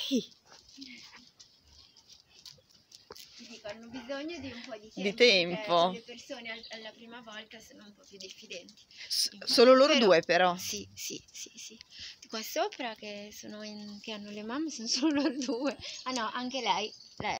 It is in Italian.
Ti dico, hanno bisogno di un po' di Di tempo. tempo. Le persone alla prima volta sono un po' più diffidenti. Solo loro due però. Sì. Qua sopra che hanno le mamme sono solo loro due. Ah no, anche lei